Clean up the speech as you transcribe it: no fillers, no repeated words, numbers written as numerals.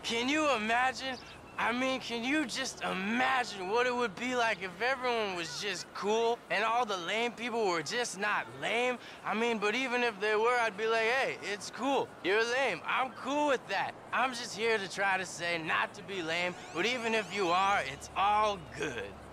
Can you imagine? I mean, can you just imagine what it would be like if everyone was just cool and all the lame people were just not lame? I mean, but even if they were, I'd be like, hey, it's cool. You're lame. I'm cool with that. I'm just here to try to say not to be lame, but even if you are, it's all good.